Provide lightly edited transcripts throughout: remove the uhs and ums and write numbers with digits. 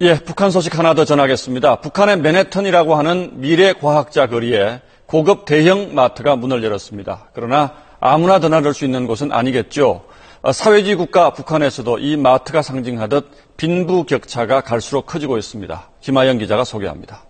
예, 북한 소식 하나 더 전하겠습니다. 북한의 맨해튼이라고 하는 미래과학자 거리에 고급 대형 마트가 문을 열었습니다. 그러나 아무나 드나들 수 있는 곳은 아니겠죠. 사회주의 국가 북한에서도 이 마트가 상징하듯 빈부격차가 갈수록 커지고 있습니다. 김아영 기자가 소개합니다.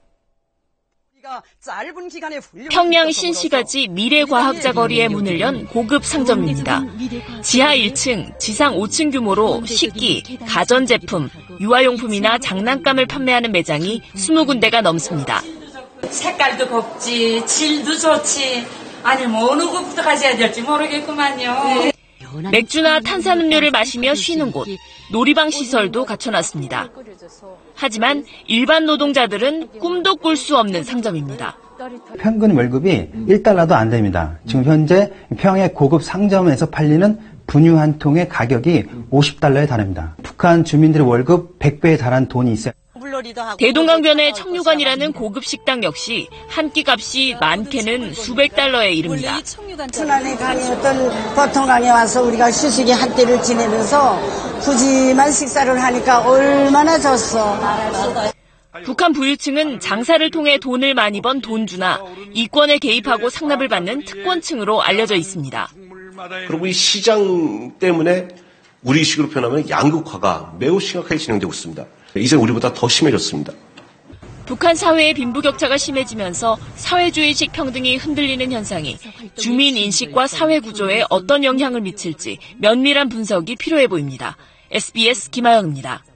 평양 신시가지 미래과학자 거리에 문을 연 고급 상점입니다. 지하 1층, 지상 5층 규모로 식기, 가전제품, 유아용품이나 장난감을 판매하는 매장이 20군데가 넘습니다. 색깔도 곱지, 질도 좋지. 아니 어느 곳부터 가셔야 될지 모르겠구만요. 맥주나 탄산음료를 마시며 쉬는 곳, 놀이방 시설도 갖춰놨습니다. 하지만 일반 노동자들은 꿈도 꿀 수 없는 상점입니다. 평균 월급이 1달러도 안 됩니다. 지금 현재 평양의 고급 상점에서 팔리는 분유 한 통의 가격이 50달러에 달합니다. 북한 주민들의 월급 100배에 달하는 돈이 있어요. 대동강변의 청류관이라는 고급 식당 역시 한 끼 값이 많게는 수백 달러에 이릅니다. 천안의 강이었던 보통강에 와서 우리가 휴식의 한때를 지내면서 푸짐한 식사를 하니까 얼마나 좋소. 북한 부유층은 장사를 통해 돈을 많이 번 돈주나 이권에 개입하고 상납을 받는 특권층으로 알려져 있습니다. 그리고 이 시장 때문에 우리식으로 표현하면 양극화가 매우 심각하게 진행되고 있습니다. 이제 우리보다 더 심해졌습니다. 북한 사회의 빈부격차가 심해지면서 사회주의식 평등이 흔들리는 현상이 주민 인식과 사회 구조에 어떤 영향을 미칠지 면밀한 분석이 필요해 보입니다. SBS 김아영입니다.